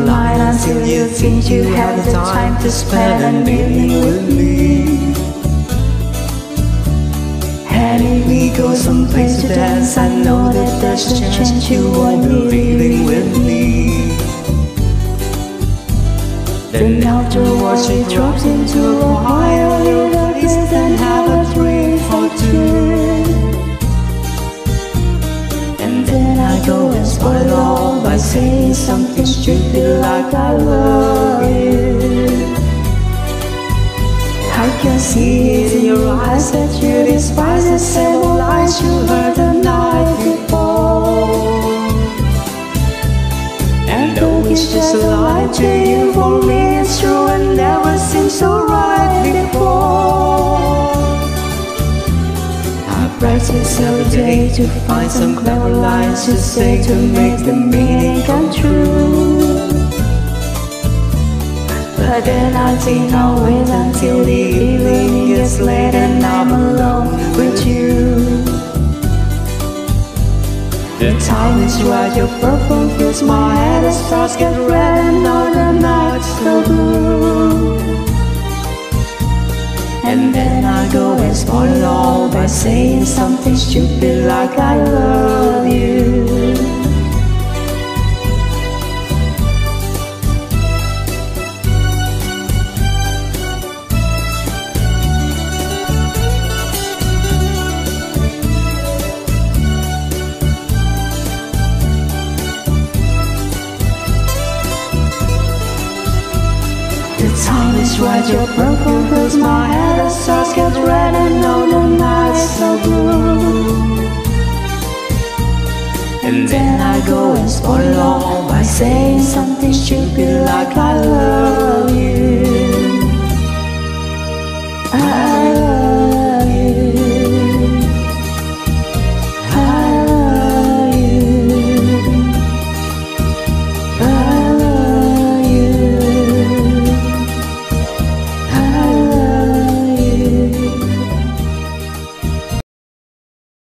mind until you think you have the time to spend an evening with me. And if we go someplace to dance, I know that there's a chance you want to be living with me. Then afterwards it drops into a quiet little place, then have a drink for two. And then I go and spoil it all by saying something stupid like I love you. I can see it in your eyes that you despise the same lies you heard the night before. And though it's just a lie to you, for me it's true and never seemed so right before. I practice every day to find some clever lines to say to make the meaning come true. But then I think I'll wait until the evening gets late and I'm alone with you. The time is right, your perfume fills my head, the stars get red and all the nights so blue. And then I go and spoil it all by saying something stupid like I love you. The time is right, your perfume fills my head, the stars get red and all the nights so blue. And then I go and spoil it all by saying something stupid like I love you.